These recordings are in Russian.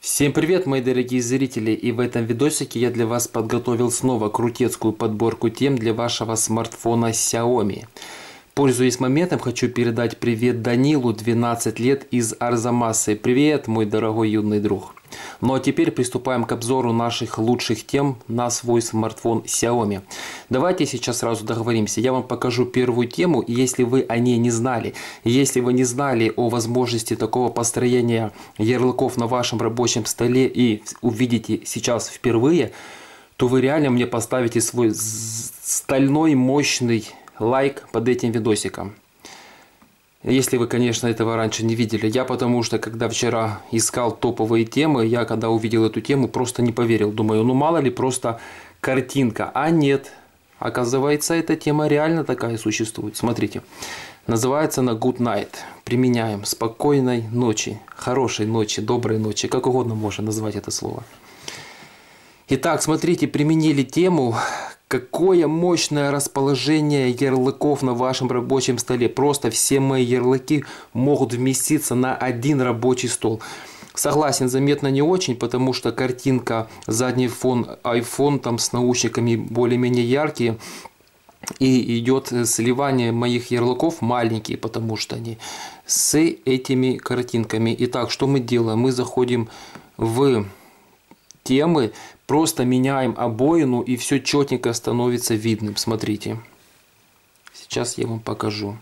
Всем привет, мои дорогие зрители, и в этом видосике я для вас подготовил снова крутецкую подборку тем для вашего смартфона Xiaomi. Пользуясь моментом, хочу передать привет Данилу, 12 лет, из Арзамаса. Привет, мой дорогой юный друг. Ну а теперь приступаем к обзору наших лучших тем на свой смартфон Xiaomi. Давайте сейчас сразу договоримся. Я вам покажу первую тему, и если вы о ней не знали, если вы не знали о возможности такого построения ярлыков на вашем рабочем столе и увидите сейчас впервые, то вы реально мне поставите свой стальной мощный лайк под этим видосиком. Если вы, конечно, этого раньше не видели. Я потому что, когда вчера искал топовые темы, я когда увидел эту тему, просто не поверил. Думаю, ну мало ли просто картинка. А нет. Оказывается, эта тема реально такая существует. Смотрите. Называется она Good Night. Применяем. Спокойной ночи. Хорошей ночи. Доброй ночи. Как угодно можно назвать это слово. Итак, смотрите, применили тему. Какое мощное расположение ярлыков на вашем рабочем столе. Просто все мои ярлыки могут вместиться на один рабочий стол. Согласен, заметно не очень, потому что картинка, задний фон, iPhone там с наушниками более-менее яркие. И идет сливание моих ярлыков маленькие, потому что они с этими картинками. Итак, что мы делаем? Мы заходим в темы, просто меняем обоину, и все четенько становится видным. Смотрите. Сейчас я вам покажу.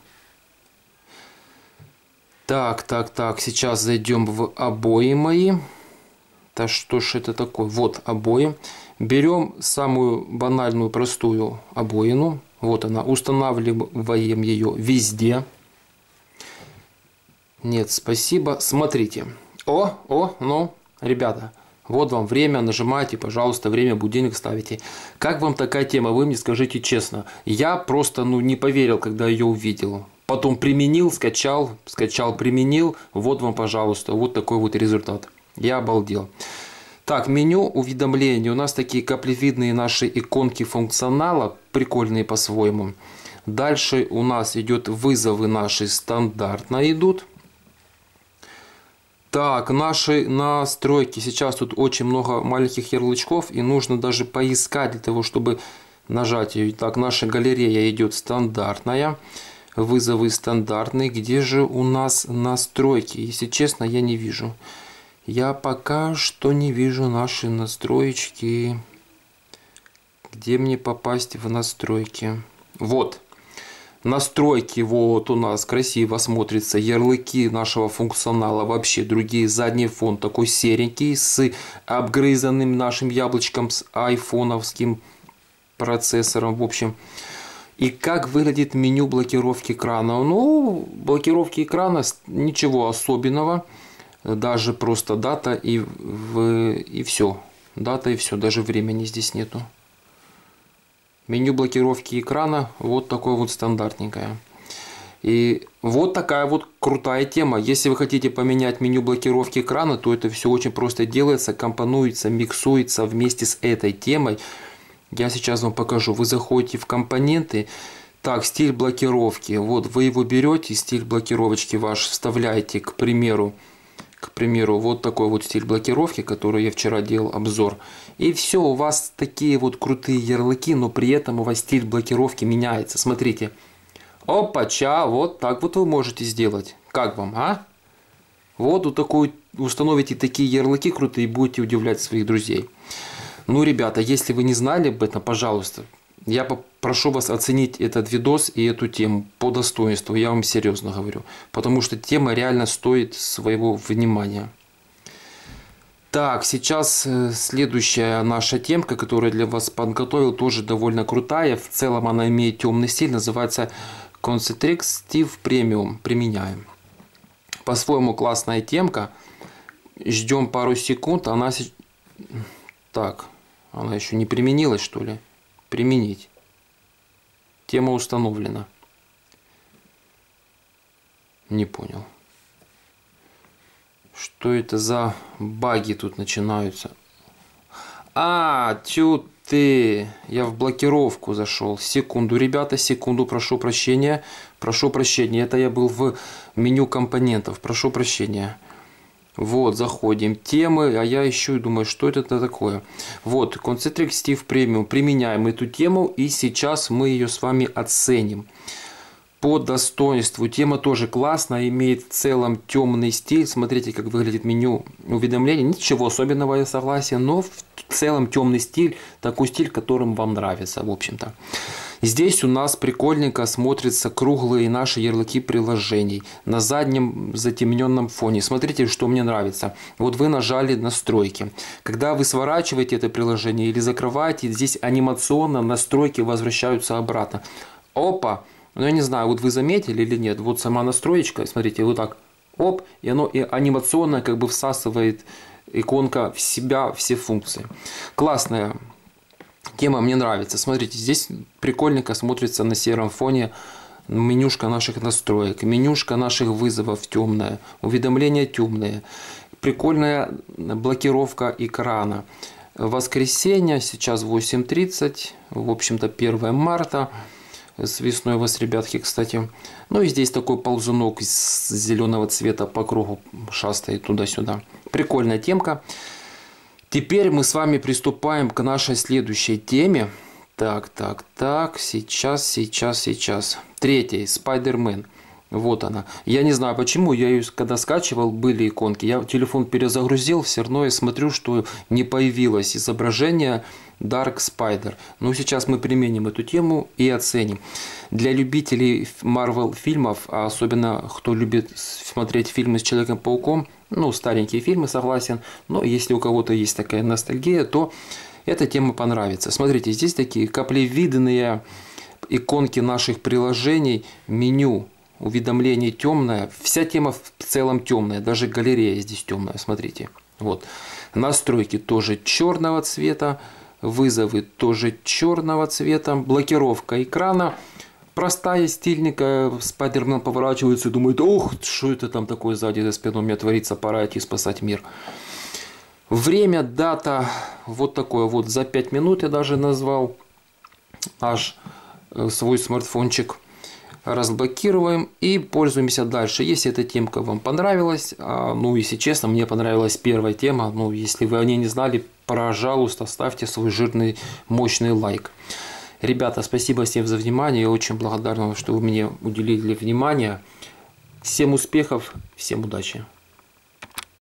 Так. Сейчас зайдем в обои мои. Да что ж это такое? Вот обои. Берем самую банальную, простую обоину. Вот она. Устанавливаем ее везде. Нет, спасибо. Смотрите. Ну, ребята. Вот вам время, нажимайте, пожалуйста, время, будильник ставите. Как вам такая тема? Вы мне скажите честно. Я просто не поверил, когда ее увидел. Потом применил, скачал, применил. Вот вам, пожалуйста, вот такой вот результат. Я обалдел. Так, меню уведомления. У нас такие каплевидные наши иконки функционала, прикольные по-своему. Дальше у нас идет вызовы наши стандартно идут. Так, наши настройки. Сейчас тут очень много маленьких ярлычков, и нужно даже поискать для того, чтобы нажать ее. Так, наша галерея идет стандартная. Вызовы стандартные. Где же у нас настройки? Если честно, я не вижу. Я пока что не вижу наши настроечки. Где мне попасть в настройки? Вот. Настройки, вот у нас красиво смотрятся, ярлыки нашего функционала вообще другие, задний фон такой серенький с обгрызанным нашим яблочком, с айфоновским процессором, в общем. И как выглядит меню блокировки экрана? Ну, блокировки экрана ничего особенного, даже просто дата и все, дата и все, даже времени здесь нету. Меню блокировки экрана вот такое вот стандартненькое. И вот такая вот крутая тема. Если вы хотите поменять меню блокировки экрана, то это все очень просто делается, компонуется, миксуется вместе с этой темой. Я сейчас вам покажу. Вы заходите в компоненты. Так, стиль блокировки. Вот вы его берете, стиль блокировочки ваш вставляете, к примеру, вот такой вот стиль блокировки, который я вчера делал обзор. И все, у вас такие вот крутые ярлыки, но при этом у вас стиль блокировки меняется. Смотрите. Опача, вот так вот вы можете сделать. Как вам, а? Вот установите такие ярлыки крутые и будете удивлять своих друзей. Ну, ребята, если вы не знали об этом, пожалуйста, я прошу вас оценить этот видос и эту тему по достоинству, я вам серьезно говорю. Потому что тема реально стоит своего внимания. Так, сейчас следующая наша темка, которую я для вас подготовил, тоже довольно крутая. В целом она имеет темный стиль, называется Concentrix Steve Premium. Применяем. По-своему классная темка. Ждем пару секунд. Так, она еще не применилась, что ли? Применить. Тема установлена. Не понял. Что это за баги тут начинаются? Тю ты! Я в блокировку зашел. Секунду, ребята, секунду, прошу прощения. Прошу прощения, это я был в меню компонентов. Прошу прощения. Вот, заходим. Темы, а я ищу и думаю, что это такое. Вот, Concentric Steve Premium. Применяем эту тему, и сейчас мы ее с вами оценим. По достоинству. Тема тоже классная, имеет в целом темный стиль. Смотрите, как выглядит меню уведомлений. Ничего особенного, я согласен, но в целом темный стиль, такой стиль, которым вам нравится, в общем-то. Здесь у нас прикольненько смотрятся круглые наши ярлыки приложений на заднем затемненном фоне. Смотрите, что мне нравится. Вот вы нажали настройки. Когда вы сворачиваете это приложение или закрываете, здесь анимационно настройки возвращаются обратно. Опа! Ну, я не знаю, вот вы заметили или нет. Вот сама настроечка, смотрите, вот так, оп, и оно и анимационно как бы всасывает иконка в себя все функции. Классная тема, мне нравится. Смотрите, здесь прикольненько смотрится на сером фоне менюшка наших настроек, менюшка наших вызовов темная, уведомления темные, прикольная блокировка экрана. Воскресенье, сейчас 8:30, в общем-то 1 марта. С весной у вас, ребятки, кстати. Ну и здесь такой ползунок из зеленого цвета по кругу шастает туда-сюда. Прикольная темка. Теперь мы с вами приступаем к нашей следующей теме. Так. Сейчас. Третья, Spider-Man. Вот она. Я не знаю почему, я ее когда скачивал, были иконки. Я телефон перезагрузил, все равно я смотрю, что не появилось изображение Dark Spider. Но сейчас мы применим эту тему и оценим. Для любителей Marvel фильмов, а особенно кто любит смотреть фильмы с Человеком-пауком, ну, старенькие фильмы, согласен, но если у кого-то есть такая ностальгия, то эта тема понравится. Смотрите, здесь такие каплевидные иконки наших приложений, меню, уведомление темное, вся тема в целом темная, даже галерея здесь темная, смотрите. Вот. Настройки тоже черного цвета, вызовы тоже черного цвета, блокировка экрана. Простая, стильненькая, Спайдермен поворачивается и думает, ох, что это там такое сзади за спиной у меня творится, пора идти спасать мир. Время, дата, вот такое вот, за 5 минут я даже назвал аж свой смартфончик. Разблокируем и пользуемся дальше. Если эта темка вам понравилась, ну, если честно, мне понравилась первая тема, ну, если вы о ней не знали, пожалуйста, ставьте свой жирный, мощный лайк. Ребята, спасибо всем за внимание, я очень благодарен, что вы мне уделили внимание. Всем успехов, всем удачи!